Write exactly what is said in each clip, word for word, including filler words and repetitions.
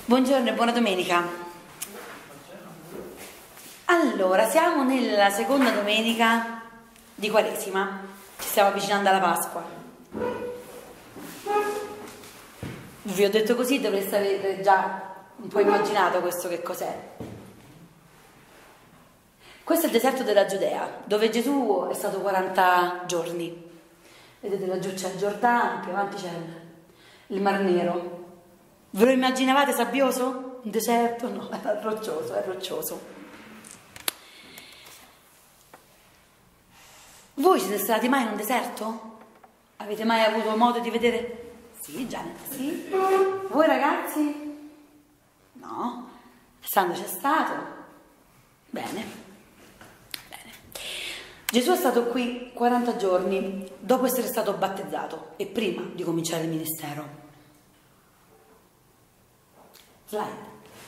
Buongiorno e buona domenica. Allora, siamo nella seconda domenica di Quaresima, ci stiamo avvicinando alla Pasqua. Vi ho detto così, dovreste aver già un po' immaginato questo che cos'è. Questo è il deserto della Giudea, dove Gesù è stato quaranta giorni. Vedete laggiù c'è il Giordano, più avanti c'è il Mar Nero. Ve lo immaginavate sabbioso? Un deserto? No, era roccioso, è roccioso. Voi siete stati mai in un deserto? Avete mai avuto modo di vedere? Sì, Gianetta, sì. Voi ragazzi? No. Sandro c'è stato? Bene. Bene. Gesù è stato qui quaranta giorni dopo essere stato battezzato e prima di cominciare il ministero. Slide.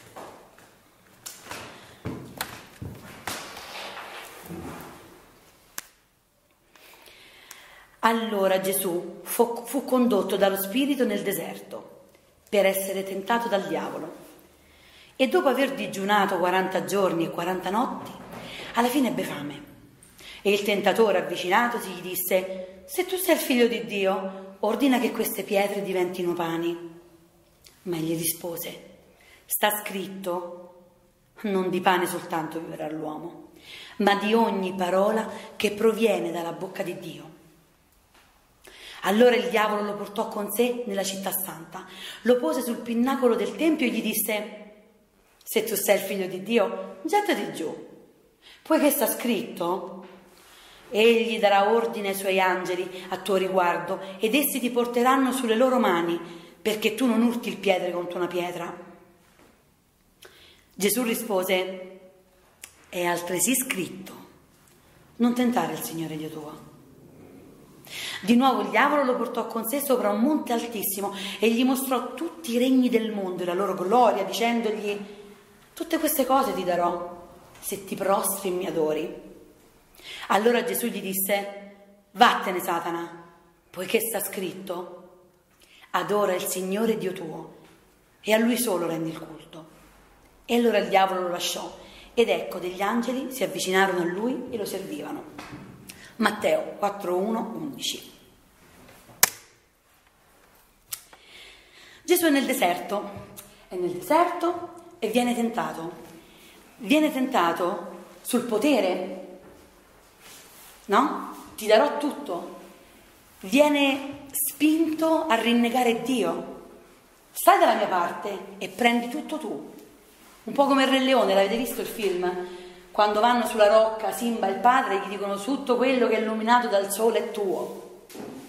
Allora Gesù fu, fu condotto dallo Spirito nel deserto per essere tentato dal diavolo e dopo aver digiunato quaranta giorni e quaranta notti alla fine ebbe fame e il tentatore avvicinatosi gli disse: se tu sei il figlio di Dio, ordina che queste pietre diventino pani. Ma egli rispose: sta scritto, non di pane soltanto vivrà l'uomo, ma di ogni parola che proviene dalla bocca di Dio. Allora il diavolo lo portò con sé nella città santa, lo pose sul pinnacolo del tempio e gli disse: se tu sei il figlio di Dio, gettati giù, poiché sta scritto: egli darà ordine ai suoi angeli a tuo riguardo ed essi ti porteranno sulle loro mani, perché tu non urti il piede contro una pietra. Gesù rispose: è altresì scritto, non tentare il Signore Dio tuo. Di nuovo il diavolo lo portò con sé sopra un monte altissimo e gli mostrò tutti i regni del mondo e la loro gloria, dicendogli: tutte queste cose ti darò se ti prostri e mi adori. Allora Gesù gli disse: vattene Satana, poiché sta scritto: adora il Signore Dio tuo e a Lui solo rendi il culto. E allora il diavolo lo lasciò ed ecco degli angeli si avvicinarono a lui e lo servivano. Matteo quattro, uno, undici. Gesù è nel deserto, è nel deserto e viene tentato. Viene tentato sul potere, no? Ti darò tutto. Viene spinto a rinnegare Dio. Stai dalla mia parte e prendi tutto tu. Un po' come il Re Leone, l'avete visto il film? Quando vanno sulla rocca, Simba e il padre gli dicono: tutto quello che è illuminato dal sole è tuo.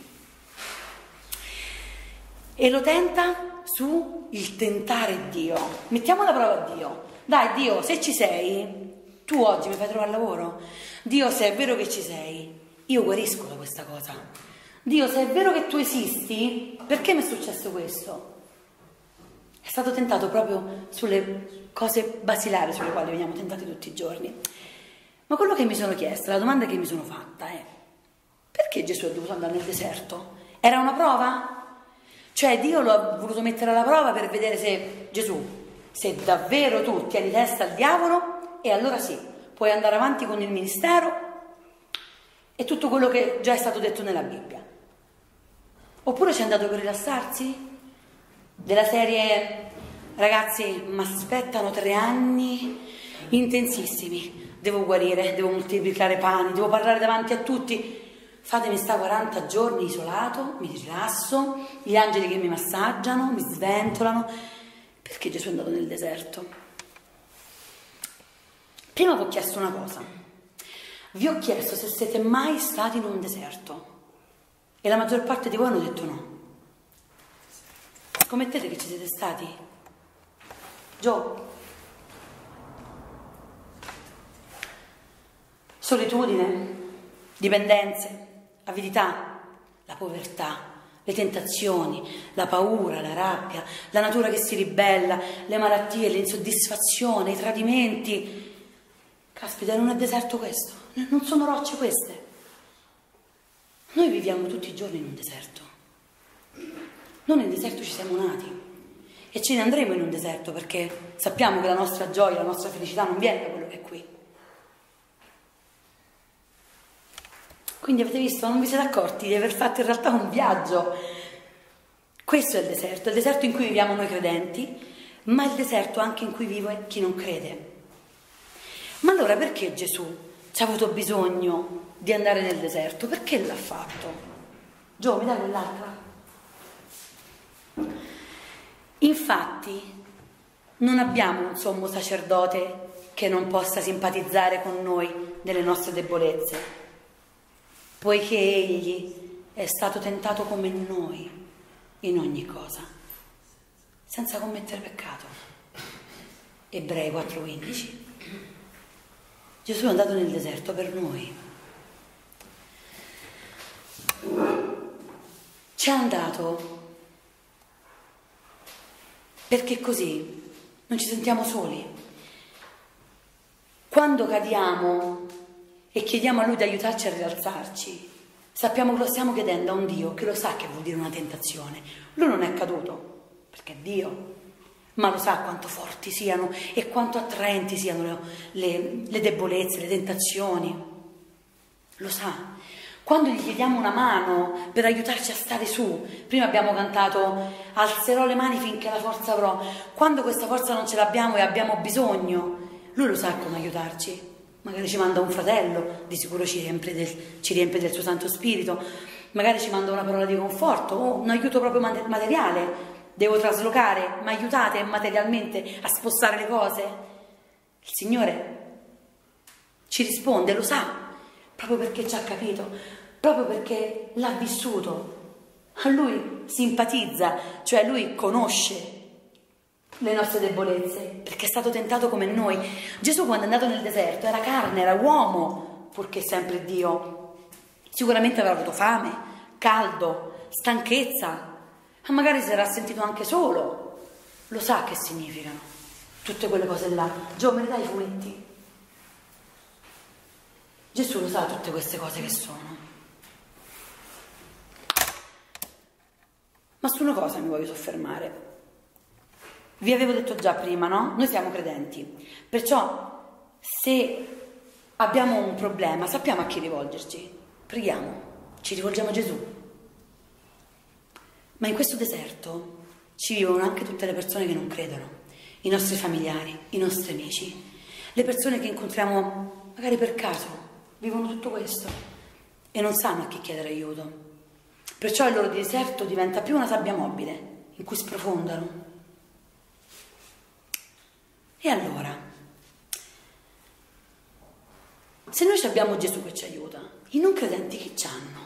E lo tenta su il tentare Dio. Mettiamo la prova a Dio. Dai Dio, se ci sei, tu oggi mi fai trovare lavoro. Dio, se è vero che ci sei, io guarisco da questa cosa. Dio, se è vero che tu esisti, perché mi è successo questo? È stato tentato proprio sulle cose basilari sulle quali veniamo tentati tutti i giorni. Ma quello che mi sono chiesto, la domanda che mi sono fatta è: perché Gesù è dovuto andare nel deserto? Era una prova? Cioè Dio lo ha voluto mettere alla prova per vedere se Gesù, se davvero tu tieni testa al diavolo, e allora sì, puoi andare avanti con il ministero e tutto quello che già è stato detto nella Bibbia. Oppure ci è andato per rilassarsi? Della serie: ragazzi, mi aspettano tre anni intensissimi, devo guarire, devo moltiplicare pani, devo parlare davanti a tutti, fatemi sta quaranta giorni isolato, mi rilasso, gli angeli che mi massaggiano, mi sventolano. Perché Gesù è andato nel deserto? Prima vi ho chiesto una cosa, vi ho chiesto se siete mai stati in un deserto e la maggior parte di voi hanno detto no. Scommettete che ci siete stati? Gio? Solitudine, dipendenze, avidità, la povertà, le tentazioni, la paura, la rabbia, la natura che si ribella, le malattie, l'insoddisfazione, i tradimenti. Caspita, non è deserto questo, non sono rocce queste. Noi viviamo tutti i giorni in un deserto. Noi nel deserto ci siamo nati e ce ne andremo in un deserto perché sappiamo che la nostra gioia, la nostra felicità non viene da quello che è qui. Quindi avete visto, non vi siete accorti di aver fatto in realtà un viaggio. Questo è il deserto, il deserto in cui viviamo noi credenti, ma il deserto anche in cui vive chi non crede. Ma allora perché Gesù ci ha avuto bisogno di andare nel deserto? Perché l'ha fatto? Gio, mi dai quell'altra? Infatti non abbiamo un sommo sacerdote che non possa simpatizzare con noi nelle nostre debolezze, poiché egli è stato tentato come noi in ogni cosa, senza commettere peccato. Ebrei quattro quindici. Gesù è andato nel deserto per noi. Ci è andato perché così non ci sentiamo soli. Quando cadiamo e chiediamo a Lui di aiutarci a rialzarci, sappiamo che lo stiamo chiedendo a un Dio che lo sa che vuol dire una tentazione. Lui non è caduto, perché è Dio, ma lo sa quanto forti siano e quanto attraenti siano le, le, le debolezze, le tentazioni. Lo sa. Quando gli chiediamo una mano per aiutarci a stare su, prima abbiamo cantato alzerò le mani finché la forza avrò. Quando questa forza non ce l'abbiamo e abbiamo bisogno, Lui lo sa come aiutarci. Magari ci manda un fratello, di sicuro ci riempie del, ci riempie del suo Santo Spirito, magari ci manda una parola di conforto o un aiuto proprio materiale. Devo traslocare, mi aiutate materialmente a spostare le cose? Il Signore ci risponde, lo sa, proprio perché ci ha capito, proprio perché l'ha vissuto. A Lui simpatizza, cioè Lui conosce le nostre debolezze, perché è stato tentato come noi. Gesù quando è andato nel deserto era carne, era uomo, purché sempre Dio. Sicuramente avrà avuto fame, caldo, stanchezza, ma magari si era sentito anche solo. Lo sa che significano tutte quelle cose là. Gio, me ne dai i fumetti? Gesù lo sa tutte queste cose che sono. Ma su una cosa mi voglio soffermare. Vi avevo detto già prima, no? Noi siamo credenti, perciò se abbiamo un problema sappiamo a chi rivolgerci, preghiamo, ci rivolgiamo a Gesù. Ma in questo deserto ci vivono anche tutte le persone che non credono, i nostri familiari, i nostri amici, le persone che incontriamo magari per caso, vivono tutto questo e non sanno a chi chiedere aiuto. Perciò il loro deserto diventa più una sabbia mobile in cui sprofondano. E allora, se noi abbiamo Gesù che ci aiuta, i non credenti chi c'hanno?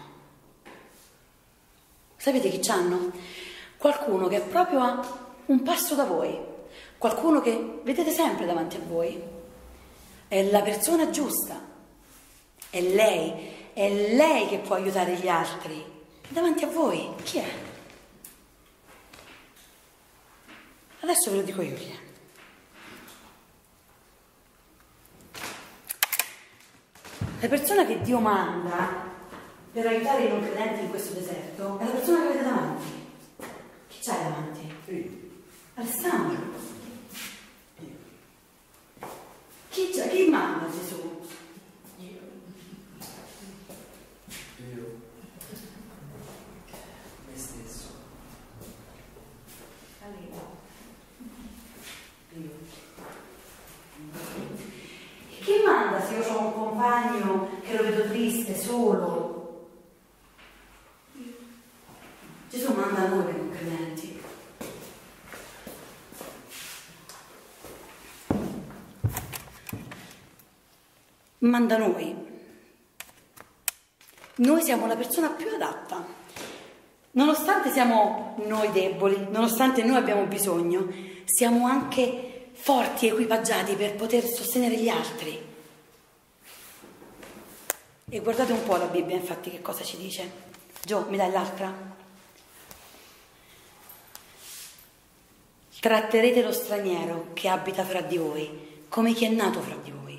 Sapete chi c'hanno? Qualcuno che è proprio a un passo da voi, qualcuno che vedete sempre davanti a voi. È la persona giusta, è lei, è lei che può aiutare gli altri. È davanti a voi, chi è? Adesso ve lo dico io chi è. La persona che Dio manda per aiutare i non credenti in questo deserto è la persona che avete davanti. Chi c'hai davanti? Sì. Alessandro. Chi, c'è? Chi manda Gesù? Io. Io. Me stesso. Io. Chi manda se io ho un compagno che lo vedo triste, solo? Gesù manda a noi per non credenti. Manda noi. Noi siamo la persona più adatta. Nonostante siamo noi deboli, nonostante noi abbiamo bisogno, siamo anche forti e equipaggiati per poter sostenere gli altri. E guardate un po' la Bibbia, infatti, che cosa ci dice. Gio, mi dai l'altra? Tratterete lo straniero che abita fra di voi come chi è nato fra di voi.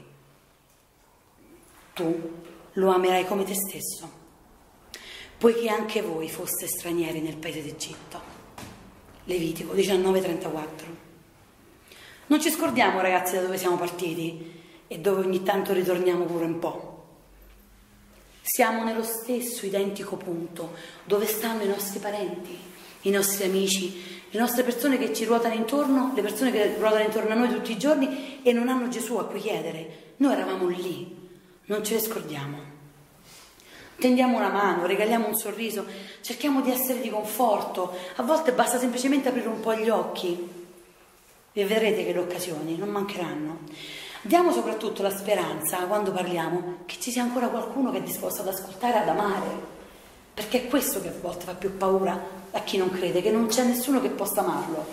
Tu lo amerai come te stesso, poiché anche voi foste stranieri nel paese d'Egitto. Levitico diciannove trentaquattro. Non ci scordiamo, ragazzi, da dove siamo partiti e dove ogni tanto ritorniamo pure un po'. Siamo nello stesso identico punto dove stanno i nostri parenti, i nostri amici, le nostre persone che ci ruotano intorno, le persone che ruotano intorno a noi tutti i giorni e non hanno Gesù a cui chiedere. Noi eravamo lì, non ce ne scordiamo. Tendiamo una mano, regaliamo un sorriso, cerchiamo di essere di conforto. A volte basta semplicemente aprire un po' gli occhi e vedrete che le occasioni non mancheranno. Diamo soprattutto la speranza, quando parliamo, che ci sia ancora qualcuno che è disposto ad ascoltare e ad amare, perché è questo che a volte fa più paura a chi non crede, che non c'è nessuno che possa amarlo.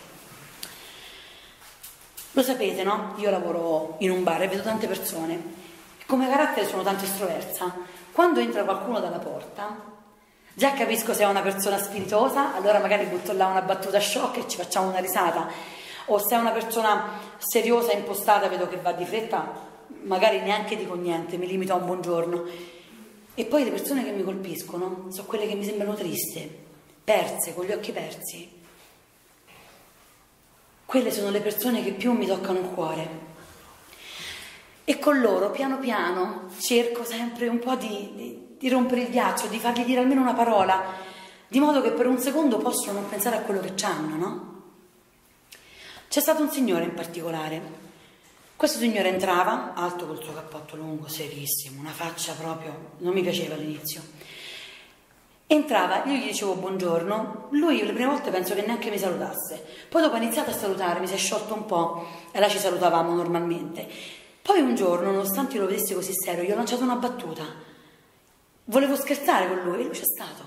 Lo sapete, no? Io lavoro in un bar e vedo tante persone. Come carattere sono tanto estroversa. Quando entra qualcuno dalla porta, già capisco se è una persona spiritosa, allora magari butto là una battuta shock e ci facciamo una risata. O se è una persona seriosa e impostata, vedo che va di fretta, magari neanche dico niente, mi limito a un buongiorno. E poi le persone che mi colpiscono sono quelle che mi sembrano triste, perse, con gli occhi persi. Quelle sono le persone che più mi toccano il cuore. E con loro, piano piano, cerco sempre un po' di, di, di rompere il ghiaccio, di fargli dire almeno una parola, di modo che per un secondo possono non pensare a quello che c'hanno, no? C'è stato un signore in particolare. Questo signore entrava, alto col suo cappotto lungo, serissimo, una faccia proprio, non mi piaceva all'inizio. Entrava, io gli dicevo buongiorno, lui le prime volte penso che neanche mi salutasse. Poi dopo ha iniziato a salutare, mi si è sciolto un po' e là ci salutavamo normalmente. Poi un giorno, nonostante io lo vedessi così serio, gli ho lanciato una battuta. Volevo scherzare con lui e lui c'è stato.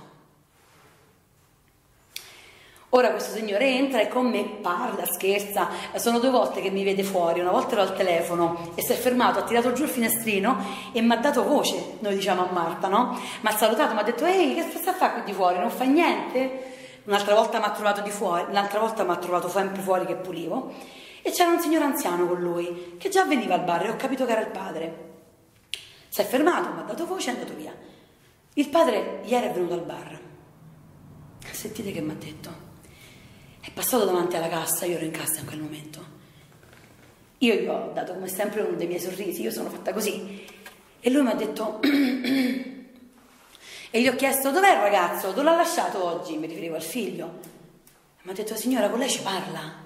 Ora questo signore entra e con me parla, scherza. Sono due volte che mi vede fuori, una volta ero al telefono e si è fermato, ha tirato giù il finestrino e mi ha dato voce, noi diciamo a Marta, no? Mi ha salutato, mi ha detto, ehi, che sta a fare qui di fuori, non fa niente? Un'altra volta mi ha trovato di fuori, l'altra volta mi ha trovato sempre fuori che pulivo. E c'era un signore anziano con lui, che già veniva al bar e ho capito che era il padre. Si è fermato, mi ha dato voce e è andato via. Il padre ieri è venuto al bar. Sentite che mi ha detto. È passato davanti alla cassa, io ero in cassa in quel momento. Io gli ho dato come sempre uno dei miei sorrisi, io sono fatta così. E lui mi ha detto... e gli ho chiesto, dov'è il ragazzo? Dove l'ha lasciato oggi? Mi riferivo al figlio. Mi ha detto, signora, con lei ci parla.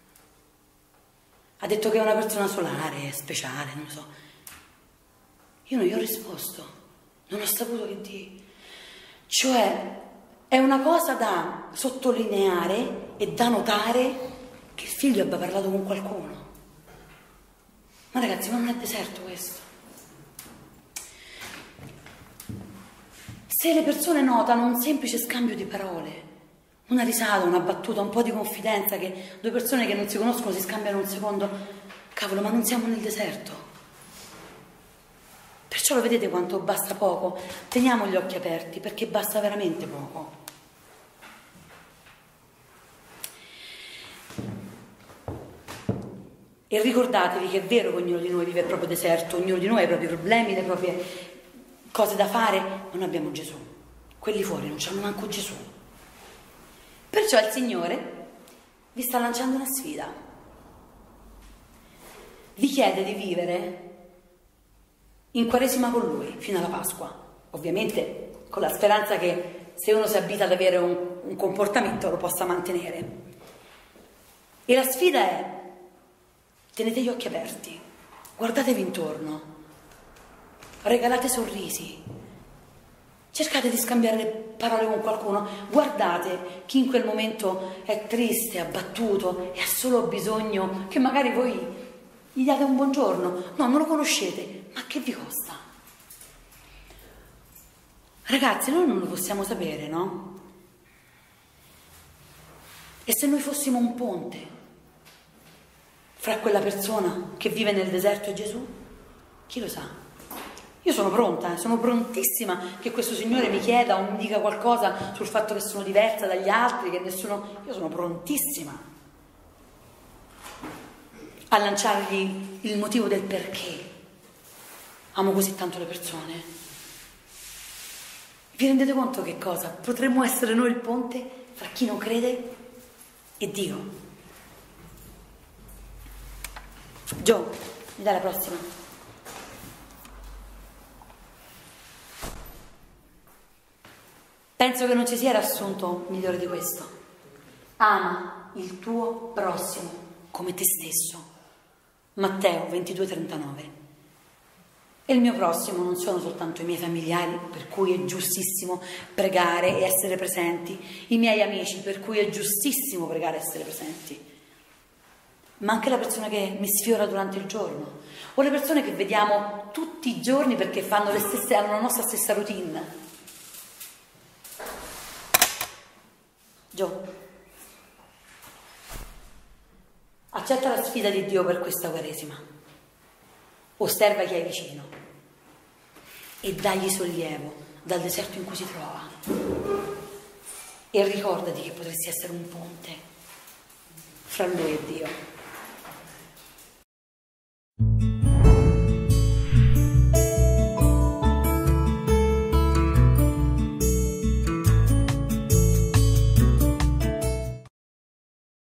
Ha detto che è una persona solare, speciale, non lo so. Io non gli ho risposto, non ho saputo che dire. Cioè, è una cosa da sottolineare e da notare che il figlio abbia parlato con qualcuno. Ma ragazzi, ma non è deserto questo? Se le persone notano un semplice scambio di parole, una risata, una battuta, un po' di confidenza, che due persone che non si conoscono si scambiano un secondo, cavolo, ma non siamo nel deserto. Perciò lo vedete quanto basta poco? Teniamo gli occhi aperti, perché basta veramente poco. E ricordatevi che è vero che ognuno di noi vive il proprio deserto, ognuno di noi ha i propri problemi, le proprie cose da fare, ma noi abbiamo Gesù. Quelli fuori non c'hanno manco Gesù. Perciò il Signore vi sta lanciando una sfida. Vi chiede di vivere in Quaresima con Lui fino alla Pasqua. Ovviamente con la speranza che se uno si abita ad avere un, un comportamento lo possa mantenere. E la sfida è: tenete gli occhi aperti, guardatevi intorno, regalate sorrisi, cercate di scambiare le parole con qualcuno, guardate chi in quel momento è triste, abbattuto e ha solo bisogno che magari voi gli diate un buongiorno. No, non lo conoscete, ma che vi costa? Ragazzi, noi non lo possiamo sapere, no? E se noi fossimo un ponte fra quella persona che vive nel deserto e Gesù? Chi lo sa? Io sono pronta, eh? Sono prontissima che questo Signore mi chieda o mi dica qualcosa sul fatto che sono diversa dagli altri, che nessuno... Io sono prontissima a lanciargli il motivo del perché amo così tanto le persone. Vi rendete conto che cosa? Potremmo essere noi il ponte fra chi non crede e Dio. Gio, mi dai la prossima? Penso che non ci sia riassunto migliore di questo. Ama il tuo prossimo come te stesso. Matteo ventidue trentanove. E il mio prossimo non sono soltanto i miei familiari, per cui è giustissimo pregare e essere presenti, i miei amici, per cui è giustissimo pregare e essere presenti, ma anche la persona che mi sfiora durante il giorno, o le persone che vediamo tutti i giorni perché fanno le stesse, hanno la nostra stessa routine. Gio, accetta la sfida di Dio per questa Quaresima. Osserva chi hai vicino e dagli sollievo dal deserto in cui si trova. E ricordati che potresti essere un ponte fra lui e Dio.